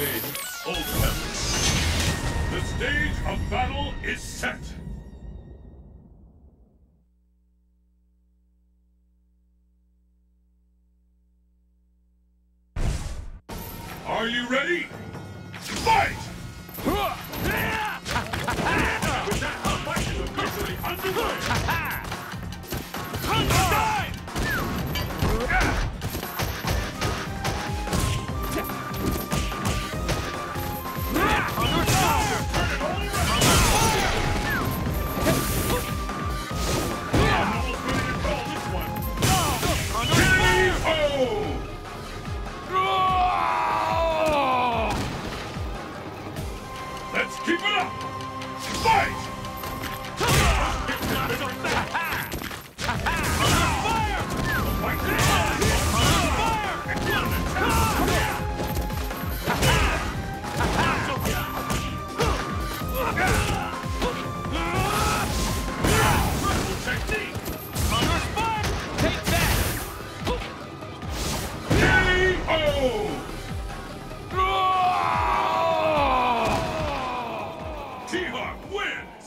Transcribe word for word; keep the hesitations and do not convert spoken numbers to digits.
Raiden, Ultimate. The stage of battle is set. Are you ready? Fight! With that, our fight is officially underway. Time! Let's keep it up! Fight! T-Hawk wins!